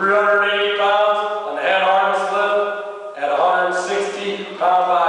380 pounds on the head harness lift at 160 pound